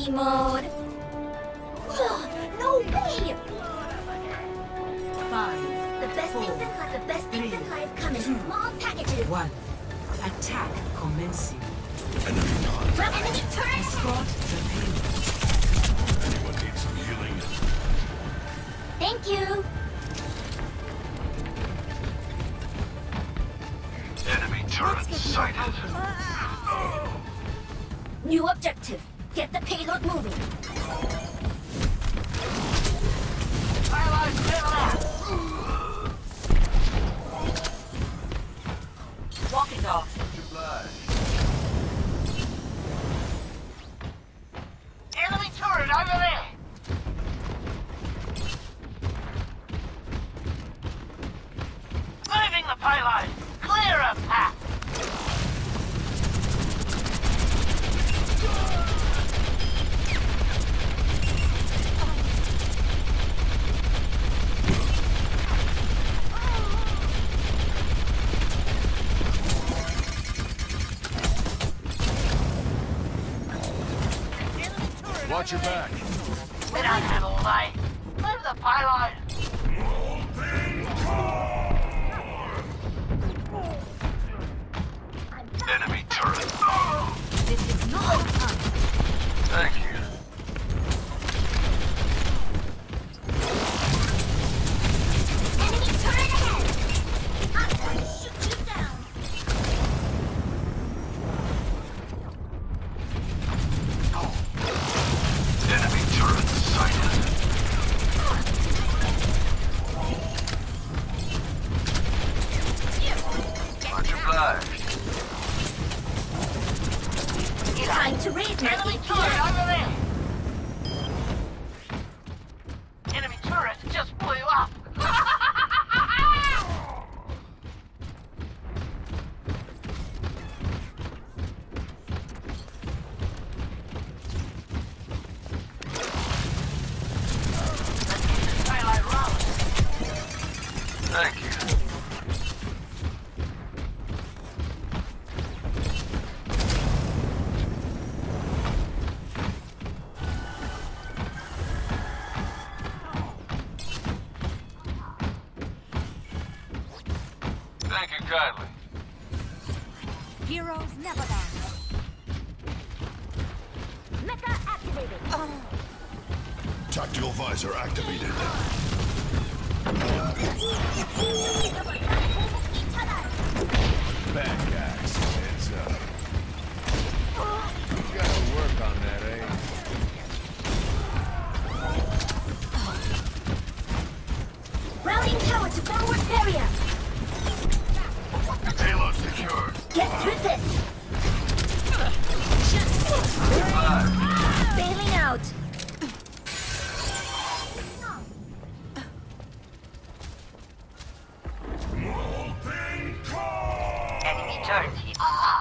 easy mode. Ugh, no way! 5, The best 4, things in life come in 2, small packages. 1. Attack commencing. Enemy contact. Enemy turret! Escort the payload. Anyone needs some healing? Thank you. Enemy turret sighted. New objective. Get the payload moving. Walk it off. Enemy turret over there! Moving the payload! Clear a path! Watch your back. We don't have all day. Move the payload! Enemy turret. This is not fun. Thank you. Enemy turret ahead! I'm going to shoot you down! Enemy turret sighted. Much obliged. Time to raise my Enemy DPS. turret over there! Enemy turret just blew up! Let's get this payload rolling. Thank you. Thank you kindly. Heroes never die. Mecha activated. Tactical visor activated. Bad guys, heads up. You gotta work on that, eh? Routing tower to forward barrier. Payload secured. Get through this. Bailing out. Enemy turret hit.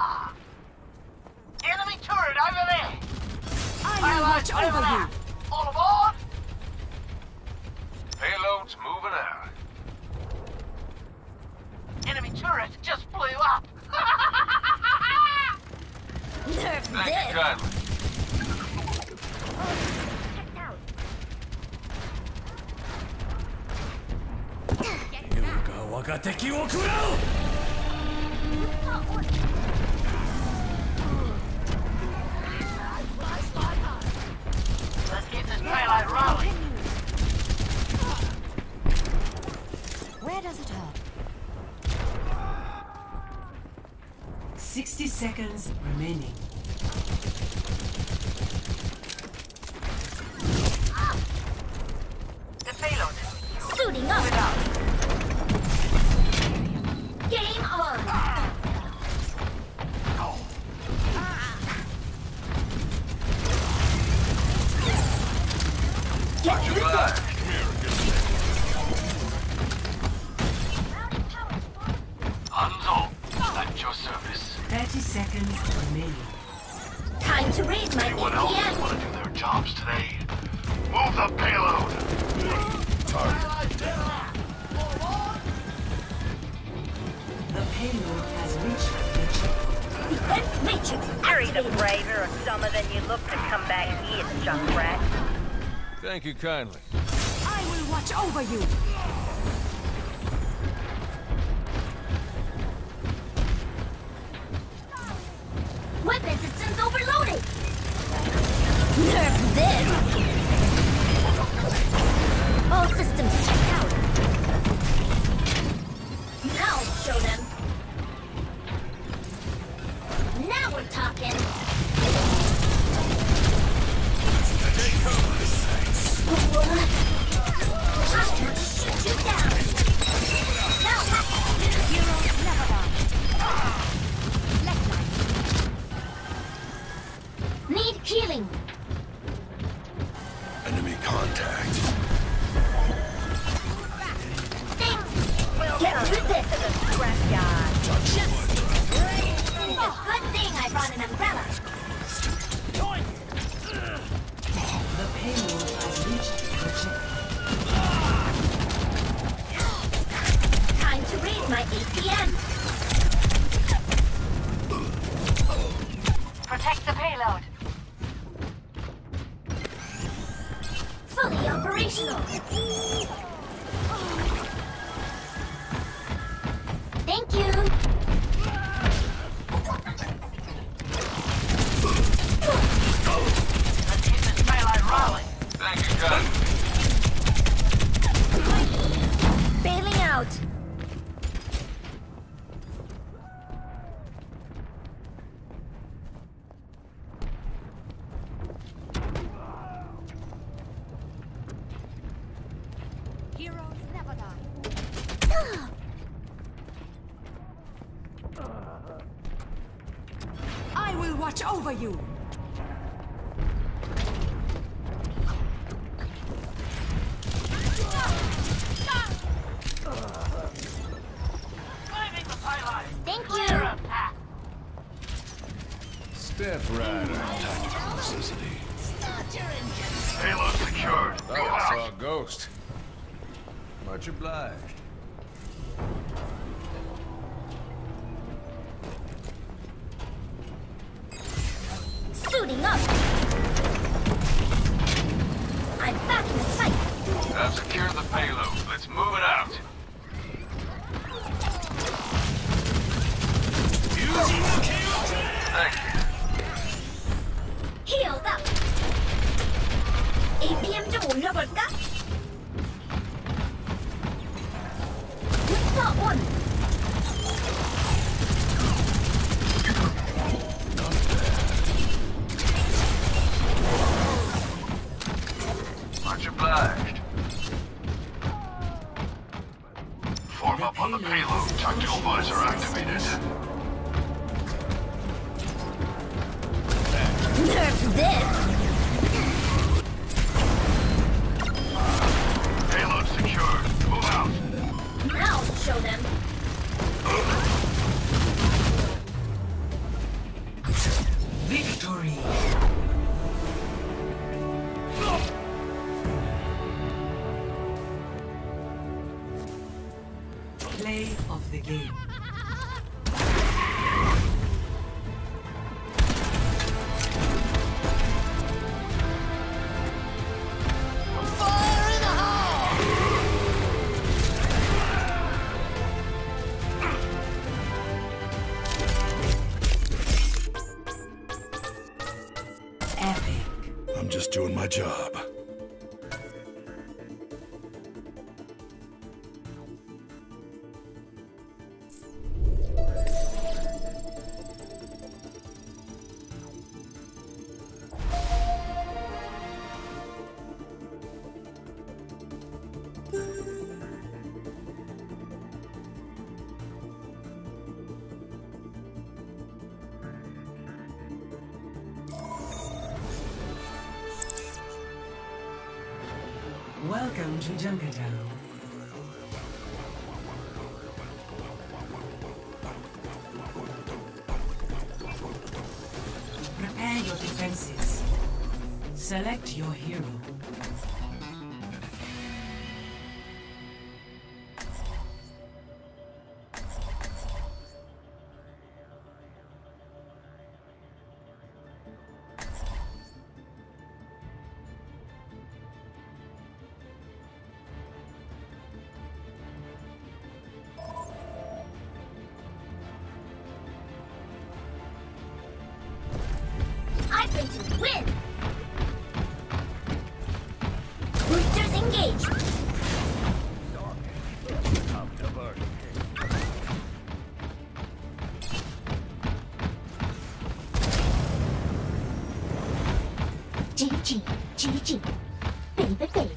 Enemy turret over there! I will watch over you. All aboard! Payload's moving out. Enemy turret just blew up! Nerf Thank you this. kindly. Let's get this payload rolling! Where does it hurt? 60 seconds remaining. The payload! Suiting up. Game on. Get through Goodbye. this. Come here and get this. Hanzo, at your service. 30 seconds remaining. Time to raise my Anyone else DPS. want to do their jobs today? Move the payload. Target. The payload has reached the checkpoint. Defense matrix You're either activated. braver or dumber than you look to come back here, Junkrat. Thank you kindly. I will watch over you. Weapon systems overloaded. Nerf this. All systems checked out. Now show them. Now we're talking. I can shoot you down. Now, heroes never die. Need healing. Enemy contact. Thanks. We'll Get turn through this. to the scrapyard. It's a good thing I brought an umbrella. The payload has reached the check. Time to raise my ATM. Protect the payload. Fully operational. Thank you. Let's get this payload rolling. Thank you kindly. Bailing out. Heroes never die. I will watch over you. Moving the payload. Thank Clear you. a path. Step Rider. Tactical necessity. Payload secured. Thought Move I out. saw a ghost. Much obliged. Suiting up. I'm back in the fight. I've secured the payload. Let's move it out. Thank you. Healed up. APM 좀 올려볼까? 부스터 온. Much obliged. Form up on the payload. Tactical visor activated. Nerf this. Payload secured. Move out. Now show them. Victory. Play of the game. Epic. I'm just doing my job. Welcome to Junkertown. Prepare your defenses. Select your hero. GG, GG. Baby, baby.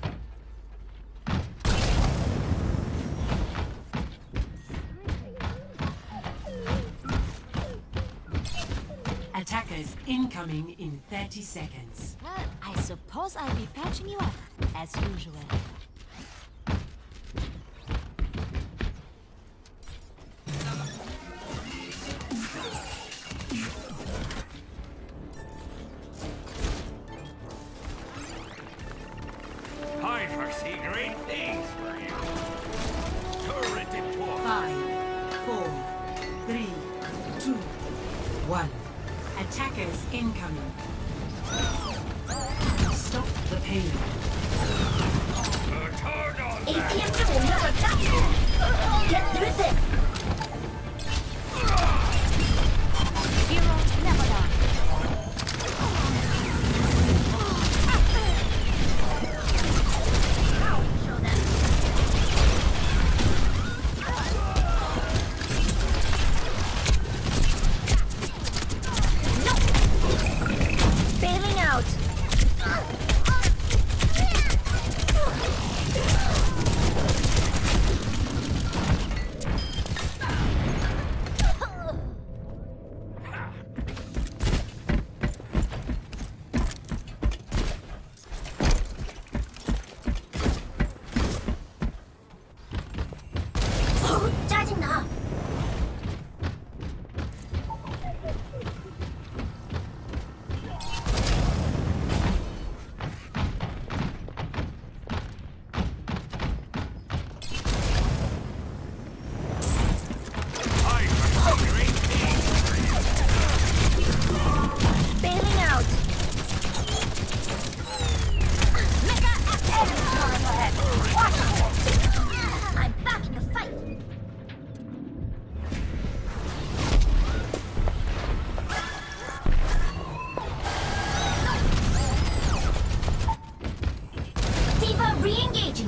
Attackers incoming in 30 seconds. Well, I suppose I'll be patching you up, as usual. I foresee great things for you. Turret deployed. 5, 4, 3, 2, 1. Attackers incoming. Stop the payload. Turn on that. APM to never die. Get through this. Hero never die. Show them. Bailing out. 짜증나. I foresee great things for you. Bailing out. Mega ahead. Watch it. I'm back in the fight. Diva re-engaging.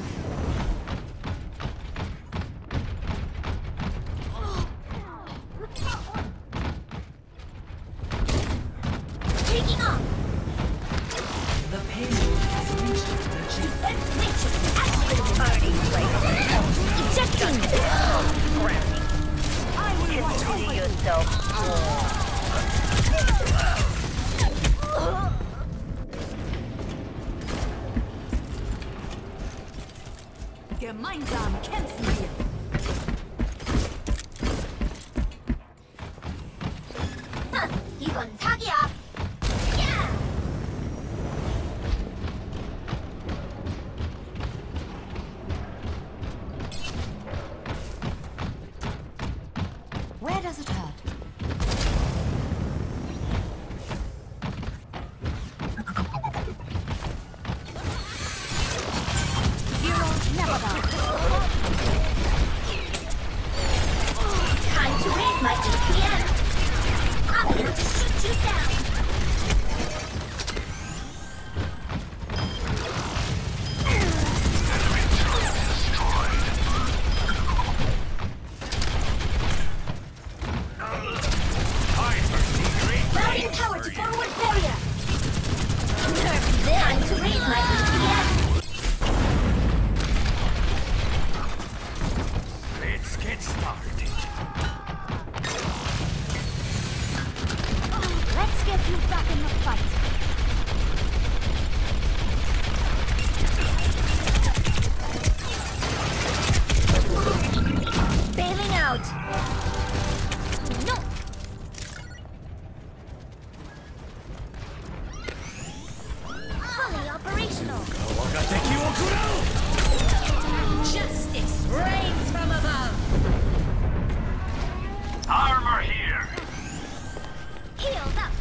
Taking off. The payload has reached the chip. Reaches activated. Party place. Ejecting. Grounding. Consider yourself Gemeinsam kämpfen wir. 이건 사기야. 야! Where does it hurt? Heroes never die. Time to raise my EPM. I'm here to shoot you down. I foresee great Routing things power for to you. forward barrier. Time to raise my EPM. Let's get started. Let's get you back in the fight. Bailing out. No. Fully operational. Justice reigns from above. Armor here. Healed up.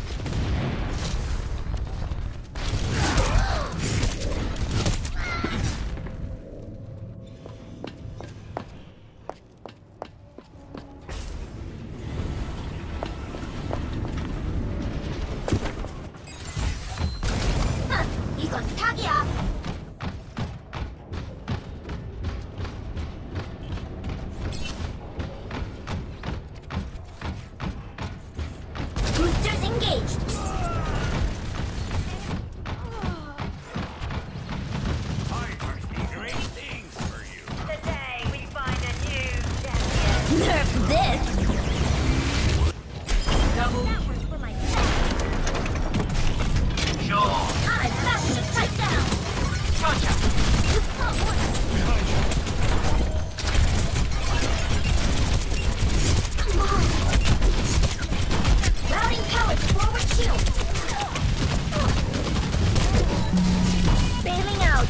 이건 사기야. Boosters engaged. Nerf this! Double That was for my Sure. I'm back in the fight down! Gotcha. Come on! Routing power to forward shield! Bailing out!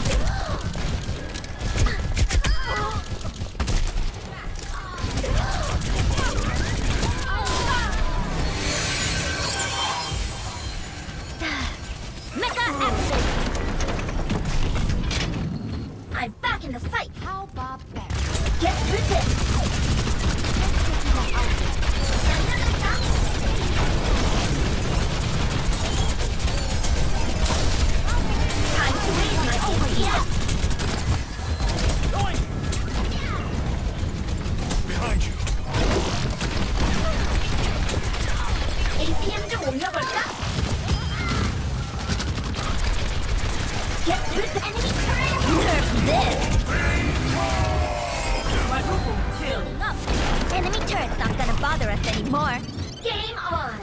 Mecha active! I'm back in the fight! How about that? Get through this! Time to raise my APM! Behind you. APM 좀 올려볼까? Get through the enemy turret! Nerf this! quadruple kill. Up. Enemy turret's not gonna bother us anymore. Game on!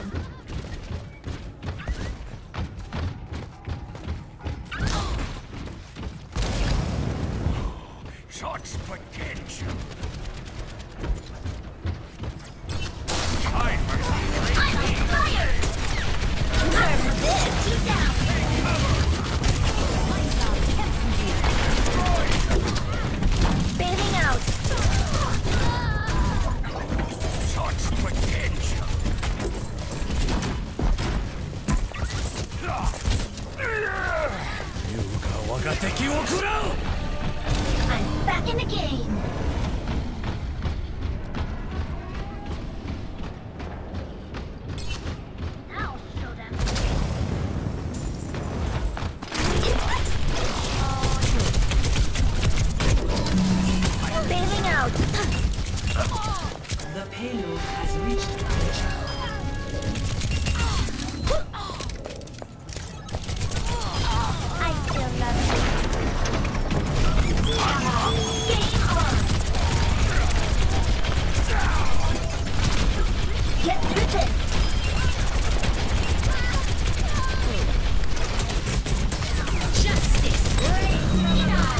Such potential. Time for some great I'm on fire! Nerf this! Two down! Bailing out! such potential. I'm back in the game! Now show them. Bailing out! The payload has reached Asia. I still love you. Game on! Get through this! Justice reigns from God!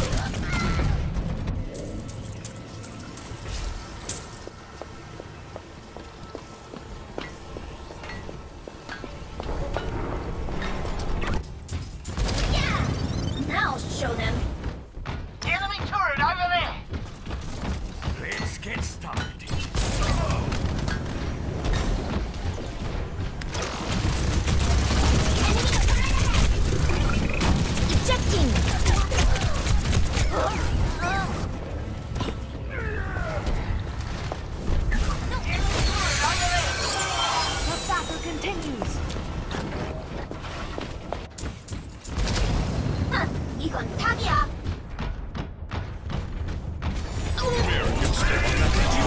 Yeah! Now show them. Enemy turret over there. Let's get started. Ejecting! The battle continues! 이건 사기야! American step.